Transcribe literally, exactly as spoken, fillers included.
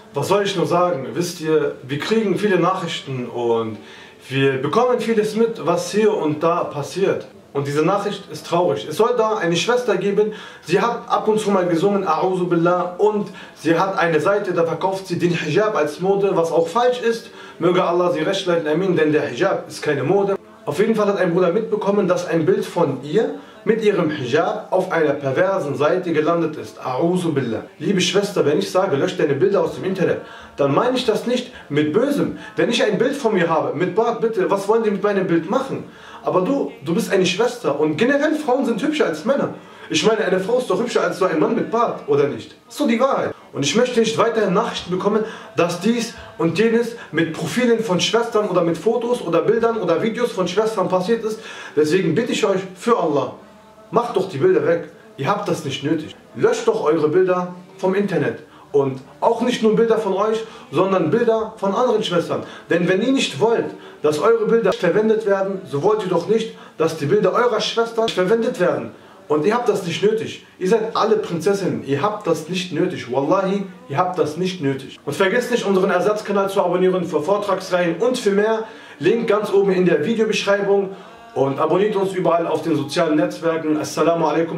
Was soll ich nur sagen? Wisst ihr, wir kriegen viele Nachrichten und wir bekommen vieles mit, was hier und da passiert. Und diese Nachricht ist traurig. Es soll da eine Schwester geben, sie hat ab und zu mal gesungen, A'udhu Billah, und sie hat eine Seite, da verkauft sie den Hijab als Mode, was auch falsch ist. Möge Allah sie recht leiten, Amin, denn der Hijab ist keine Mode. Auf jeden Fall hat ein Bruder mitbekommen, dass ein Bild von ihr mit ihrem Hijab auf einer perversen Seite gelandet ist. A'udhu Billah. Liebe Schwester, wenn ich sage, löscht deine Bilder aus dem Internet, dann meine ich das nicht mit Bösem. Wenn ich ein Bild von mir habe, mit Bart, bitte, was wollen die mit meinem Bild machen? Aber du, du bist eine Schwester und generell Frauen sind hübscher als Männer. Ich meine, eine Frau ist doch hübscher als so ein Mann mit Bart, oder nicht? Das ist so die Wahrheit. Und ich möchte nicht weiterhin Nachrichten bekommen, dass dies und jenes mit Profilen von Schwestern oder mit Fotos oder Bildern oder Videos von Schwestern passiert ist. Deswegen bitte ich euch für Allah, macht doch die Bilder weg. Ihr habt das nicht nötig. Löscht doch eure Bilder vom Internet. Und auch nicht nur Bilder von euch, sondern Bilder von anderen Schwestern. Denn wenn ihr nicht wollt, dass eure Bilder verwendet werden, so wollt ihr doch nicht, dass die Bilder eurer Schwestern verwendet werden. Und ihr habt das nicht nötig. Ihr seid alle Prinzessinnen. Ihr habt das nicht nötig. Wallahi, ihr habt das nicht nötig. Und vergesst nicht, unseren Ersatzkanal zu abonnieren für Vortragsreihen und für mehr. Link ganz oben in der Videobeschreibung. Und abonniert uns überall auf den sozialen Netzwerken. Assalamu alaikum.